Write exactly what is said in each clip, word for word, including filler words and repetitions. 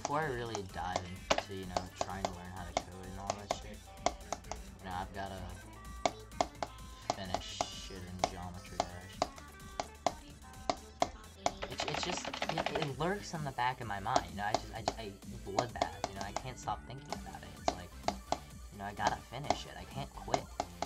before I really dive into, you know, trying to learn how to code and all that shit, you know, I've gotta finish shit in Geometry Dash. It's, it's just, it, it lurks in the back of my mind, you know, I just, I, I, bloodbath, you know, I can't stop thinking about it. It's like, you know, I gotta finish it, I can't quit.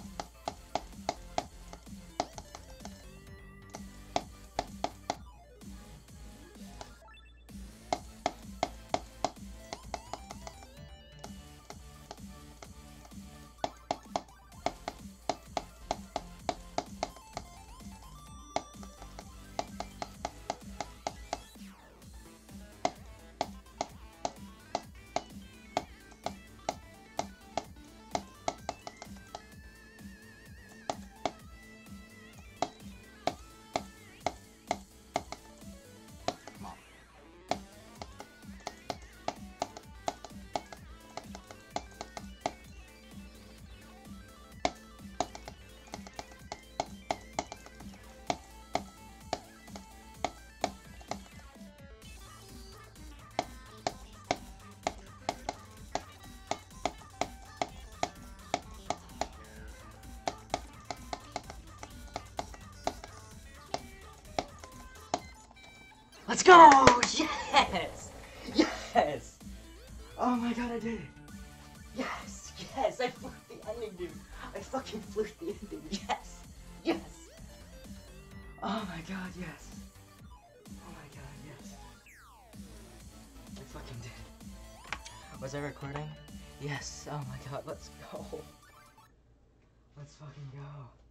Let's go! Yes! Yes! Oh my god, I did it! Yes! Yes! I fluked the ending, dude! I fucking fluked the ending! Yes! Yes! Oh my god, yes! Oh my god, yes! I fucking did it! Was I recording? Yes! Oh my god, let's go! Let's fucking go!